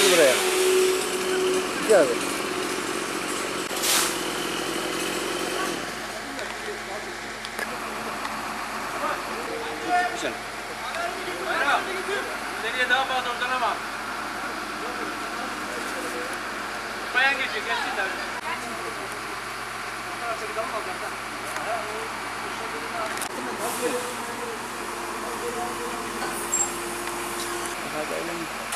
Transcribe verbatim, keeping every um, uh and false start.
buraya. Gel abi. Güzel. Nereye daha fazla uzanamam. Bayan geçiyor, geçsin tabii. Hadi eğlenin.